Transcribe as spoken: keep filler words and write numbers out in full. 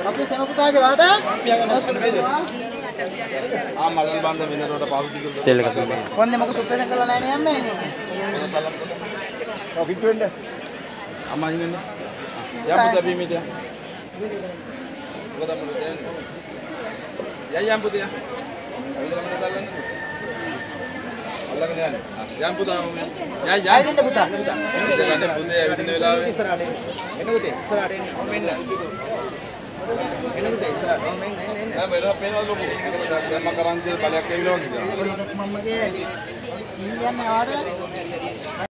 අපි සම පුතාගේ වාට ආ මලන් බන්ද වෙනකොට පාවිච්චි කරලා තෙල් එකක් දුන්නා. කොන්නේ මොකද උපේන කරලා නැහැ නේ යන්නේ. ඔව් පිට වෙන්න. අම්මා ඉන්නේ. යා පුතා බීමිට. මොකද මොකද දෙන්නේ? යා යා පුතා. අවිදලා මම දාලන්නේ. අල්ලගෙන යන්නේ. යා පුතා යා යා. ආයෙත් පුතා. එන්න පුතේ ඇවිදින වෙලාවේ ඉස්සරහට එන්න. එන්න පුතේ ඉස්සරහට එන්න. මෙන්න. එන්න පුතේ ඉස්සරහට. මෙන්න එන්න එන්න. දැන් මෙතන පේනවා ලොකු. දැන් මම කරන් දෙන බලයක් ඇවිල්ලා වගේ. මම්මගේ ඉන්නේ ආවට